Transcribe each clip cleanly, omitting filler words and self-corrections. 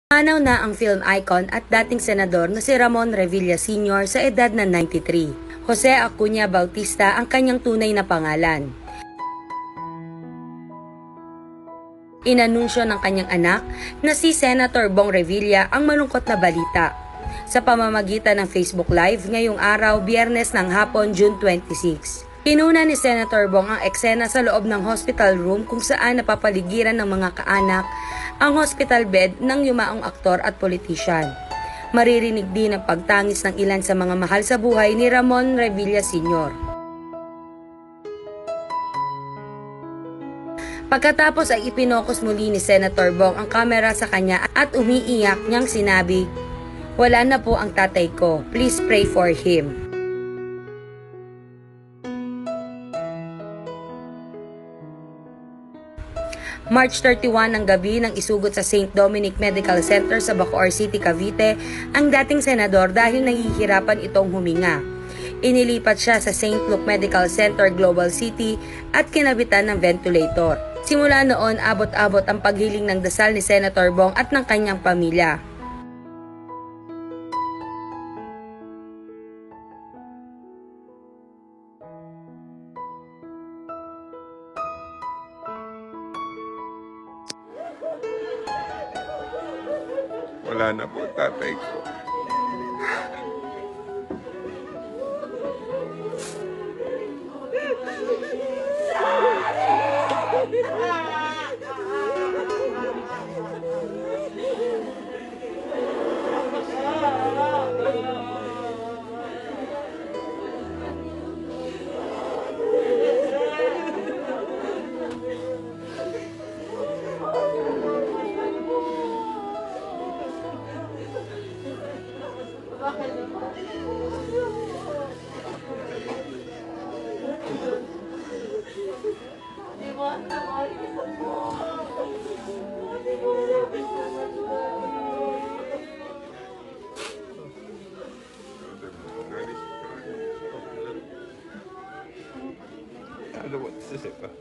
Panaw na ang film icon at dating senador na si Ramon Revilla Sr. sa edad na 93. Jose Acuña Bautista ang kanyang tunay na pangalan. Inanunsyo ng kanyang anak na si Senator Bong Revilla ang malungkot na balita sa pamamagitan ng Facebook Live ngayong araw, Biyernes ng hapon, June 26. Kinuna ni Senator Bong ang eksena sa loob ng hospital room kung saan napapaligiran ng mga kaanak ang hospital bed ng yumaong aktor at politician. Maririnig din ang pagtangis ng ilan sa mga mahal sa buhay ni Ramon Revilla Sr. Pagkatapos ay ipinokus muli ni Senator Bong ang kamera sa kanya at umiiyak niyang sinabi, "Wala na po ang tatay ko. Please pray for him." March 31 ng gabi nang isugot sa St. Dominic Medical Center sa Bacoor City, Cavite ang dating senador dahil nahihirapan itong huminga. Inilipat siya sa St. Luke Medical Center, Global City at kinabitan ng ventilator. Simula noon, abot-abot ang paghiling ng dasal ni Senator Bong at ng kanyang pamilya. Wala na po tatay ko. Ano mo sisip ka?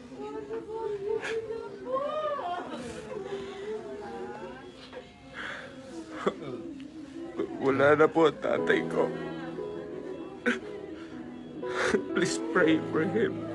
Wala na po tatay ko. Please pray for him.